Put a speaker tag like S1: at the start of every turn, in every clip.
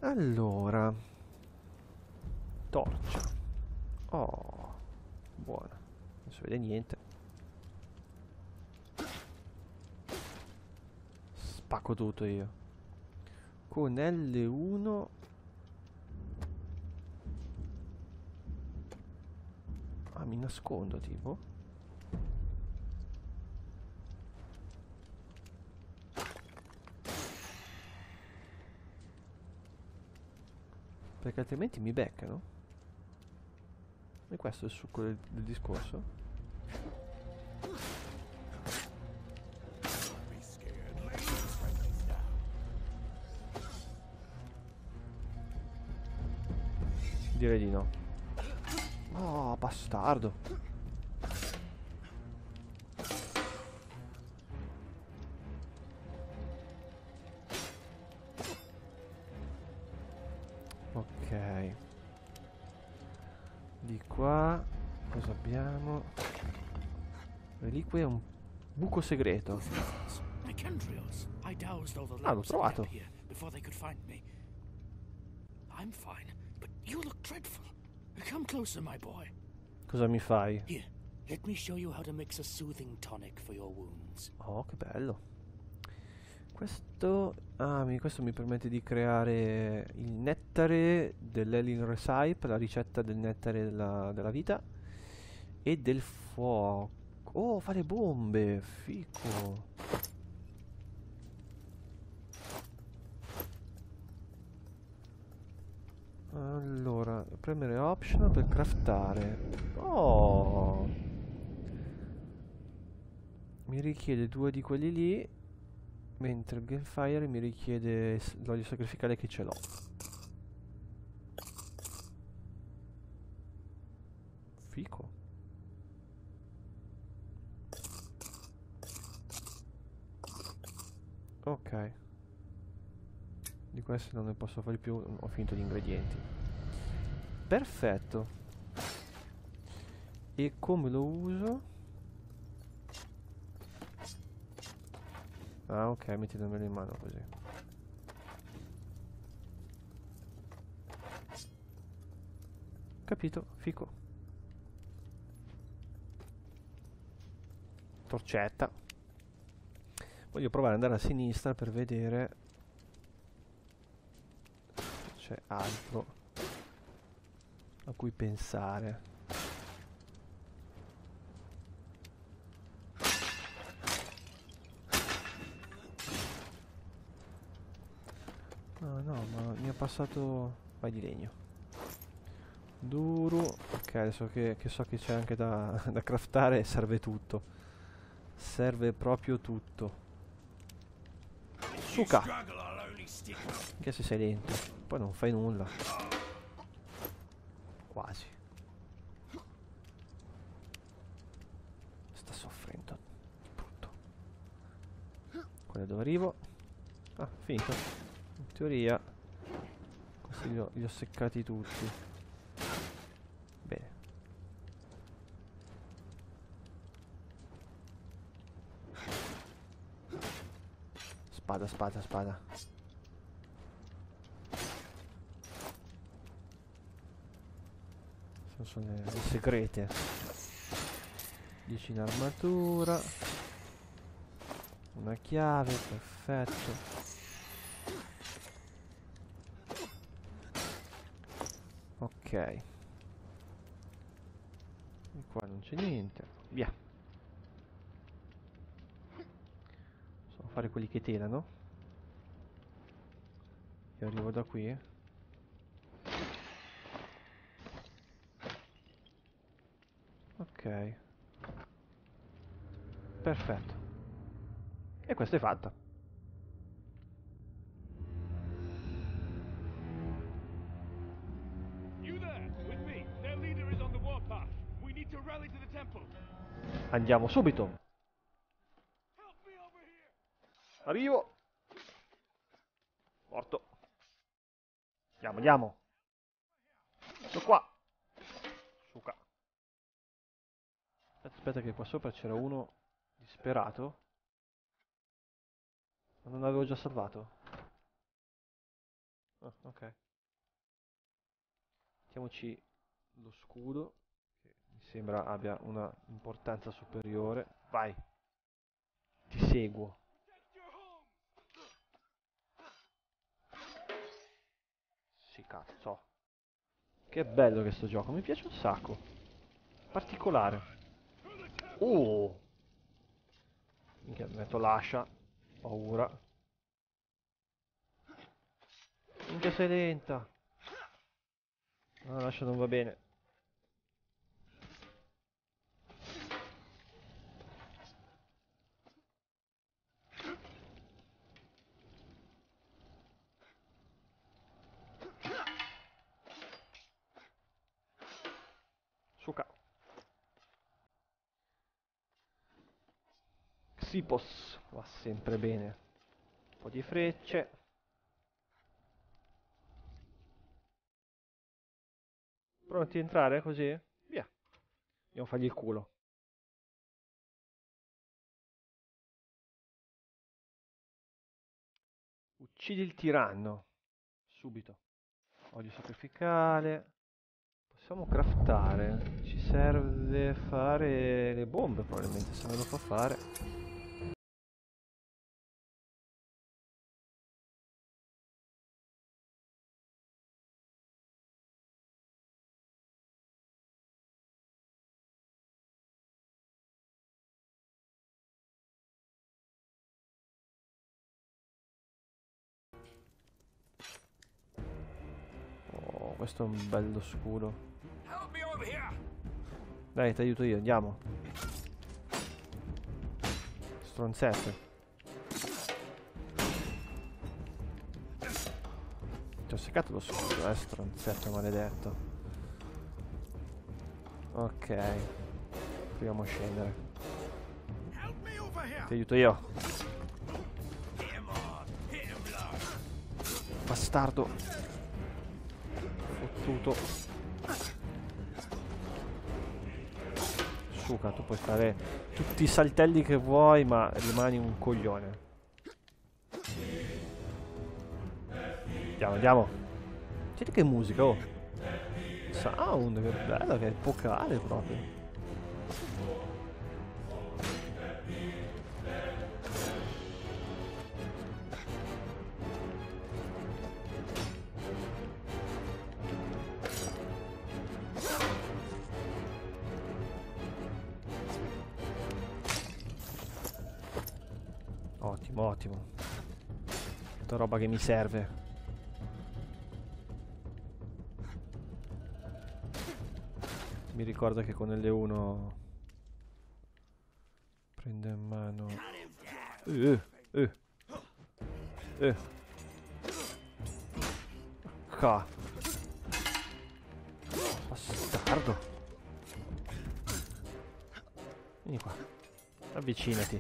S1: Allora, torcia. Oh, buona. Non si vede niente. Spacco tutto io. Con L1. Ah, mi nascondo tipo. Perché altrimenti mi beccano. E questo è il succo del discorso. Direi di no. Oh, bastardo. Ok. Di qua. Cosa abbiamo? Reliquia è un buco segreto.
S2: Mycandrials. I doused all the
S1: Ah, l'ho
S2: lamps that kept
S1: trovato.
S2: here before they could find me. I'm fine, but you look dreadful. Come closer, my boy.
S1: Cosa mi fai?
S2: Here, let me show you how to mix a soothing tonic for your wounds.
S1: Oh, che bello. Questo... Ah, questo mi permette di creare il nettare dell'Elin Recipe, la ricetta del nettare della vita. E del fuoco. Oh, fare bombe. Fico. Allora, premere option per craftare. Oh! Mi richiede due di quelli lì, mentre il Gamefire mi richiede l'olio sacrificale che ce l'ho. Fico. Ok. Di questi non ne posso fare più, ho finito gli ingredienti. Perfetto. E come lo uso? Ah, ok, mettetemelo in mano così. Capito, fico. Torcetta. Voglio provare ad andare a sinistra per vedere se c'è altro a cui pensare. Ah no, ma mi ha passato... Vai di legno. Duro. Ok, adesso che so che c'è anche da craftare, serve tutto. Serve proprio tutto. Suca! Che se sei lento. Poi non fai nulla. Quasi. Sta soffrendo. Brutto. Quello dove arrivo. Ah, finito. In teoria. Questi li ho seccati tutti. Bene. Spada, spada, spada. Sono le segrete. 10 in armatura. Una chiave, perfetto. Ok. E qua non c'è niente. Via. Sono fare quelli che telano. Io arrivo da qui. Ok. Perfetto. E questo è fatto.
S3: You there, with me. Their leader is on the warpath. We need to rally to the temple.
S1: Andiamo subito.
S3: Help me over here.
S1: Arrivo. Morto. Andiamo, andiamo. Sto qua. Suca. Aspetta, aspetta che qua sopra c'era uno disperato. Ma non l'avevo già salvato? Ah, ok. Mettiamoci lo scudo, che mi sembra abbia una importanza superiore. Vai, ti seguo. Sì, cazzo. Che bello che sto gioco, mi piace un sacco. Particolare. Oh! Minchia, metto l'ascia. Paura. Minchia, sei lenta. No, l'ascia non va bene. Suca. Xipos va sempre bene. Un po' di frecce. Pronti a entrare così? Via. Andiamo a fargli il culo. Uccidi il tiranno. Subito. Olio sacrificale. Possiamo craftare. Ci serve fare le bombe probabilmente, se me lo fa fare. Oh, questo è un bello scudo.
S2: Help me over here!
S1: Dai, ti aiuto io, andiamo. Stronzette. Ti ho seccato lo scudo, stronzetto maledetto. Ok. Proviamo a scendere.
S2: Help me over here!
S1: Ti aiuto io.
S2: Hit him hard! Hit him low!
S1: Bastardo. Fottuto. Suca, tu puoi fare tutti i saltelli che vuoi, ma rimani un coglione. Andiamo, andiamo. Senti che musica, oh. Sound, che bella, che è epocale proprio. Ottimo, ottimo. Tutta roba che mi serve. Mi ricorda che con L1 prende in mano. Ca. Bastardo. Vieni qua. Avvicinati.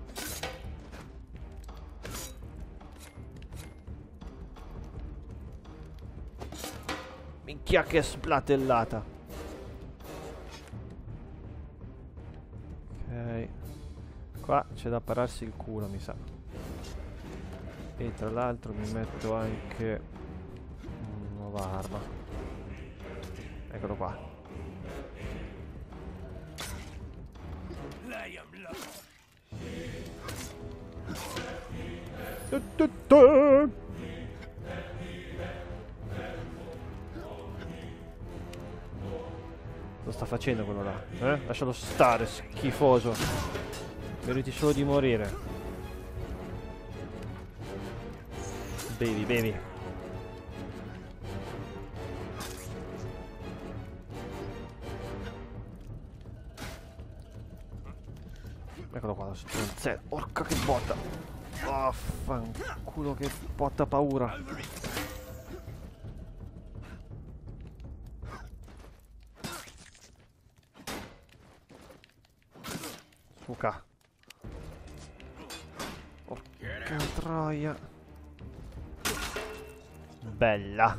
S1: Minchia che splatellata. Ok. Qua c'è da pararsi il culo, mi sa. E tra l'altro mi metto anche una nuova arma. Eccolo qua.
S2: Lay him low! Lo sta facendo quello là, eh? Lascialo stare, schifoso. Meriti solo di morire.
S1: Bevi, bevi. Eccolo qua, lo stronzetto. Porca che botta. Oh, fanculo che botta paura. Suca. Porca troia. Bella.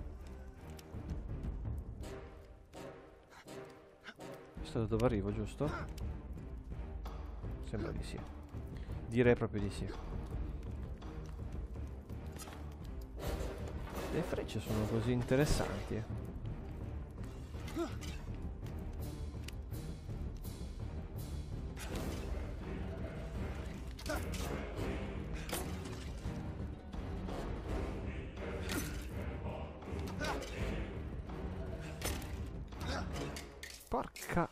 S1: Questo è da dove arrivo, giusto? Sembra di sì. Direi proprio di sì. Le frecce sono così interessanti. Porca.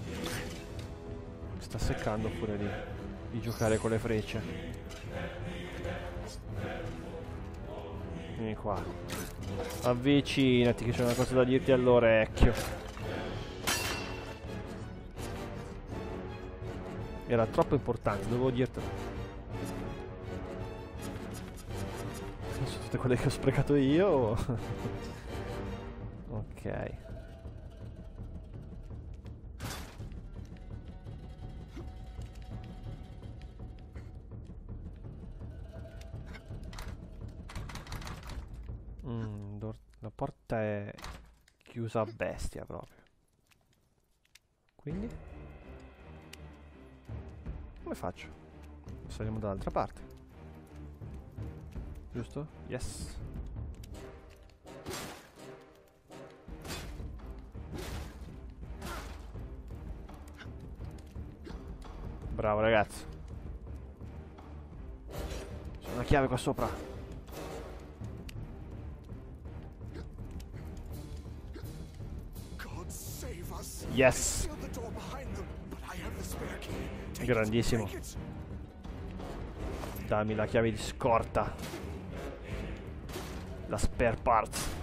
S1: Sta seccando pure di giocare con le frecce. Vieni qua. Avvicinati che c'è una cosa da dirti all'orecchio. Era troppo importante, dovevo dirtelo. Sono tutte quelle che ho sprecato io. Ok. La porta è chiusa a bestia proprio. Quindi? Come faccio? Saliamo dall'altra parte. Giusto? Yes. Bravo ragazzo. C'è una chiave qua sopra. Yes. Grandissimo. Dammi la chiave di scorta. La spare parts.